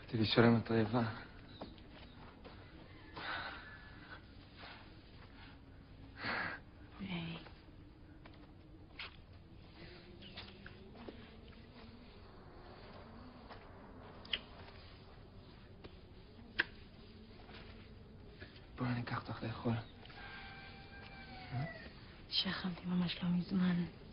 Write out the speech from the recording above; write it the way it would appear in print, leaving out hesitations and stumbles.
תראי שולם את רעבה. בואי ניקח אותך לאכול. שכמתי ממש לא מזמן.